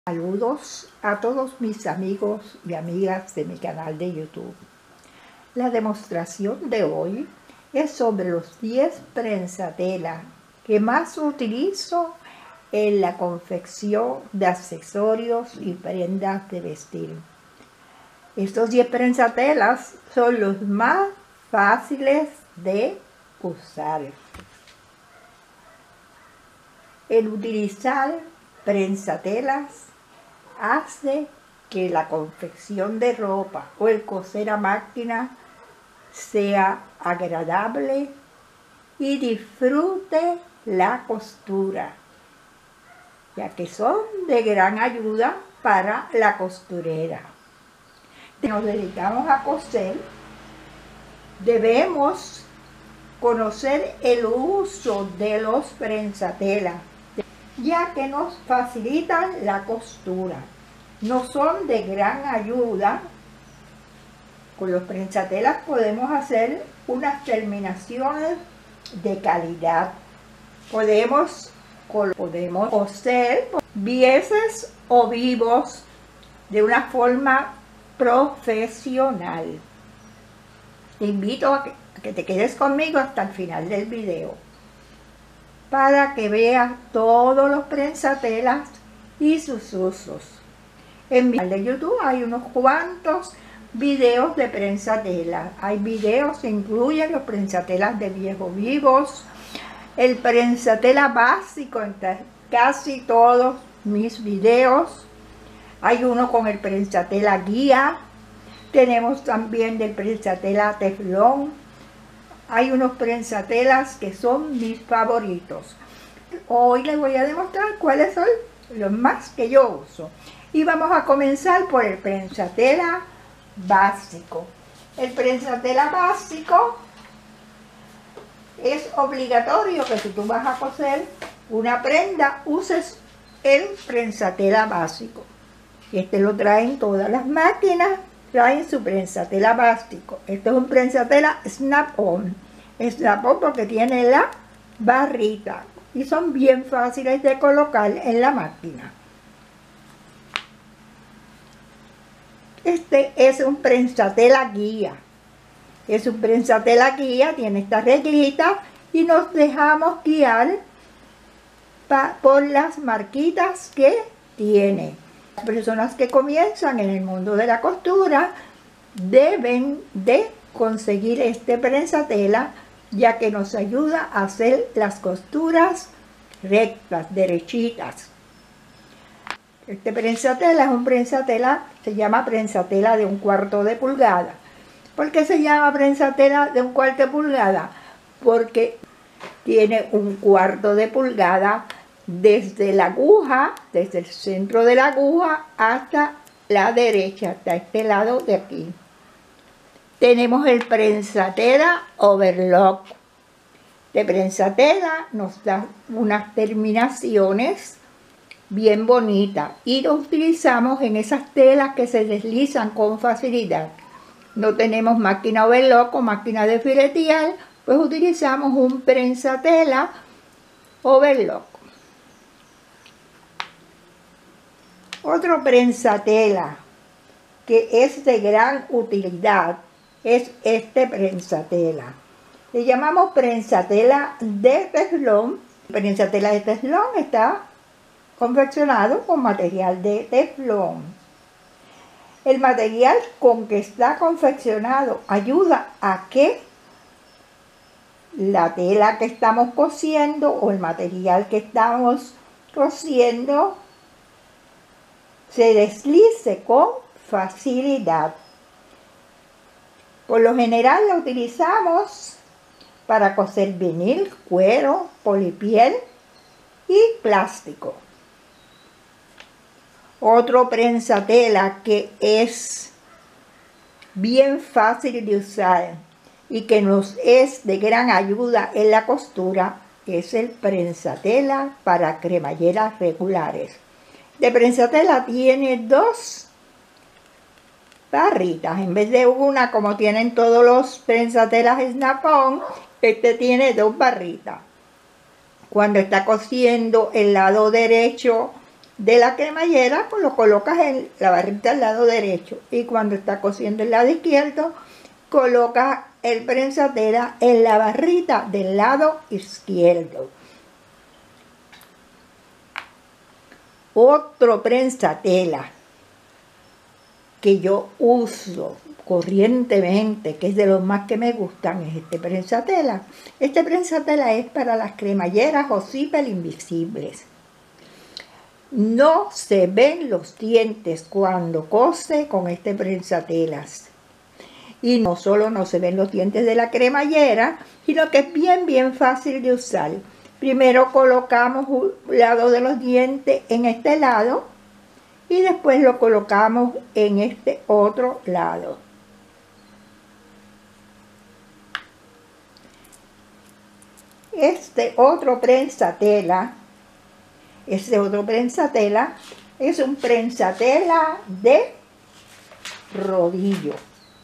Saludos a todos mis amigos y amigas de mi canal de YouTube. La demostración de hoy es sobre los 10 prensatelas que más utilizo en la confección de accesorios y prendas de vestir. Estos 10 prensatelas son los más fáciles de usar. El utilizar prensatelas hace que la confección de ropa o el coser a máquina sea agradable y disfrute la costura, ya que son de gran ayuda para la costurera. Nos dedicamos a coser, debemos conocer el uso de los prensatelas, ya que nos facilitan la costura. No son de gran ayuda. Con los prensatelas podemos hacer unas terminaciones de calidad. Podemos coser bieses o vivos de una forma profesional. Te invito a que te quedes conmigo hasta el final del video para que veas todos los prensatelas y sus usos. En mi canal de YouTube hay unos cuantos videos de prensatelas. Hay videos que incluyen los prensatelas de viejos vivos, el prensatela básico en casi todos mis videos. Hay uno con el prensatela guía. Tenemos también del prensatela teflón. Hay unos prensatelas que son mis favoritos. Hoy les voy a demostrar cuáles son los más que yo uso. Y vamos a comenzar por el prensatela básico. El prensatela básico es obligatorio que si tú vas a coser una prenda, uses el prensatela básico. Este lo traen todas las máquinas. Traen su prensatela básico. Este es un prensatela Snap-on. Snap-on porque tiene la barrita. Y son bien fáciles de colocar en la máquina. Este es un prensatela guía. Es un prensatela guía. Tiene esta reglita. Y nos dejamos guiar por las marquitas que tiene. Las personas que comienzan en el mundo de la costura deben de conseguir este prensatela, ya que nos ayuda a hacer las costuras rectas, derechitas. Este prensatela es un prensatela, se llama prensatela de 1/4 de pulgada. ¿Por qué se llama prensatela de 1/4 de pulgada? Porque tiene 1/4 de pulgada desde la aguja, desde el centro de la aguja hasta la derecha, hasta este lado de aquí. Tenemos el prensatela overlock. De prensatela nos da unas terminaciones bien bonitas y lo utilizamos en esas telas que se deslizan con facilidad. No tenemos máquina overlock o máquina de filetear, pues utilizamos un prensatela overlock. Otro prensatela que es de gran utilidad es este prensatela. Le llamamos prensatela de teflón. El prensatela de teflón está confeccionado con material de teflón. El material con que está confeccionado ayuda a que la tela que estamos cosiendo o el material que estamos cosiendo se deslice con facilidad. Por lo general lo utilizamos para coser vinil, cuero, polipiel y plástico. Otro prensatela que es bien fácil de usar y que nos es de gran ayuda en la costura es el prensatela para cremalleras regulares. De prensatela tiene 2 barritas, en vez de una como tienen todos los prensatelas Snap-on, este tiene 2 barritas. Cuando está cosiendo el lado derecho de la cremallera, pues lo colocas en la barrita al lado derecho. Y cuando está cociendo el lado izquierdo, colocas el prensatela en la barrita del lado izquierdo. Otro prensatela que yo uso corrientemente, que es de los más que me gustan, es este prensatela. Este prensatela es para las cremalleras o zipper invisibles. No se ven los dientes cuando cose con este prensatelas. Y no solo no se ven los dientes de la cremallera, sino que es bien fácil de usar. Primero colocamos un lado de los dientes en este lado y después lo colocamos en este otro lado. Este otro prensatela es un prensatela de rodillo.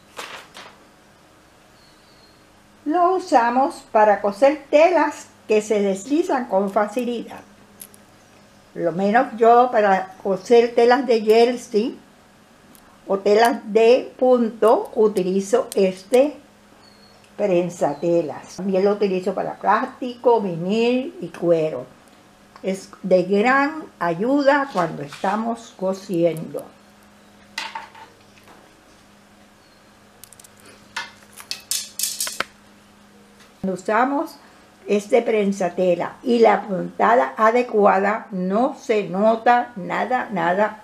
Lo usamos para coser telas que se deslizan con facilidad. Lo menos yo para coser telas de jersey o telas de punto utilizo este prensatelas. También lo utilizo para plástico, vinil y cuero. Es de gran ayuda cuando estamos cosiendo. Cuando usamos este prensatela y la puntada adecuada, no se nota nada.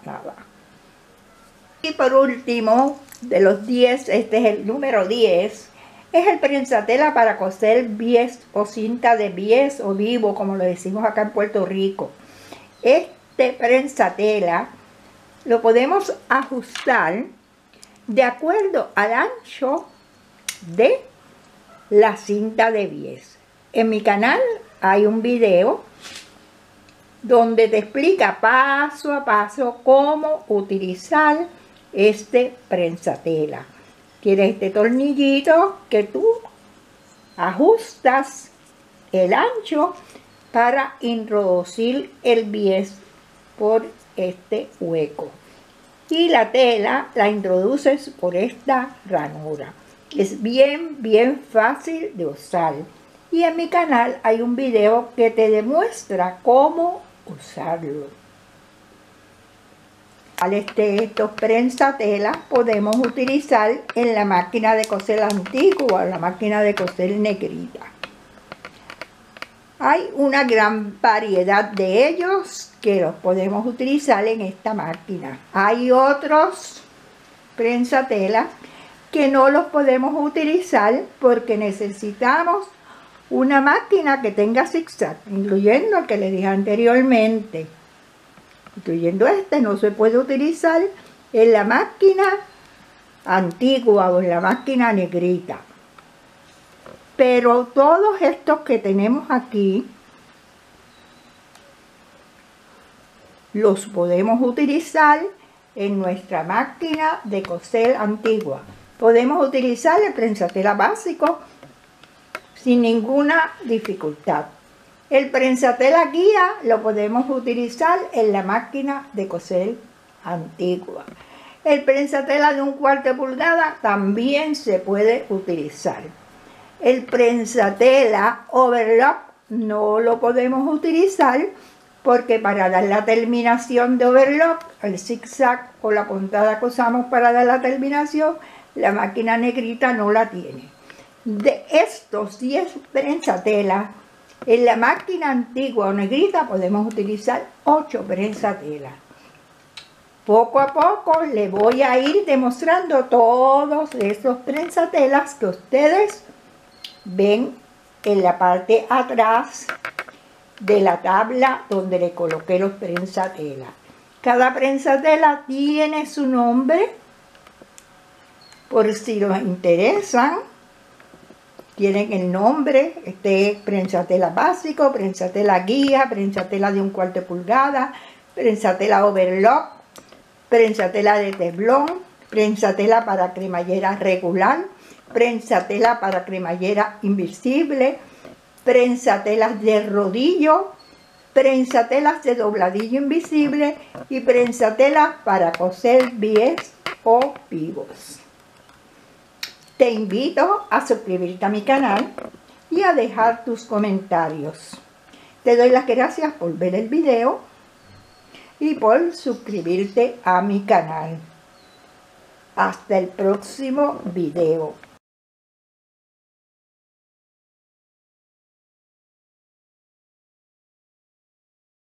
Y por último, de los 10, este es el número 10, es el prensatela para coser bies o cinta de bies o vivo, como lo decimos acá en Puerto Rico. Este prensatela lo podemos ajustar de acuerdo al ancho de la cinta de bies. En mi canal hay un video donde te explica paso a paso cómo utilizar este prensatela. Tienes este tornillito que tú ajustas el ancho para introducir el bies por este hueco. Y la tela la introduces por esta ranura. Es bien fácil de usar. Y en mi canal hay un video que te demuestra cómo usarlo. Estos prensatelas podemos utilizar en la máquina de coser antigua, la máquina de coser negrita. Hay una gran variedad de ellos que los podemos utilizar en esta máquina. Hay otros prensatelas que no los podemos utilizar porque necesitamos una máquina que tenga zigzag, incluyendo el que les dije anteriormente. Incluyendo este, no se puede utilizar en la máquina antigua o en la máquina negrita. Pero todos estos que tenemos aquí los podemos utilizar en nuestra máquina de coser antigua. Podemos utilizar el prensatela básico sin ninguna dificultad. El prensatela guía lo podemos utilizar en la máquina de coser antigua. El prensatela de 1/4 pulgada también se puede utilizar. El prensatela overlock no lo podemos utilizar porque para dar la terminación de overlock, el zigzag o la puntada que usamos para dar la terminación, la máquina negrita no la tiene. De estos 10 prensatelas, en la máquina antigua o negrita podemos utilizar 8 prensatelas. Poco a poco les voy a ir demostrando todos esos prensatelas que ustedes ven en la parte atrás de la tabla donde le coloqué los prensatelas. Cada prensatela tiene su nombre, por si los interesan. Tienen el nombre, prensatela básico, prensatela guía, prensatela de 1/4 pulgada, prensatela overlock, prensatela de teflón, prensatela para cremallera regular, prensatela para cremallera invisible, prensatelas de rodillo, prensatelas de dobladillo invisible y prensatelas para coser bies o pivos. Te invito a suscribirte a mi canal y a dejar tus comentarios. Te doy las gracias por ver el video y por suscribirte a mi canal. Hasta el próximo video.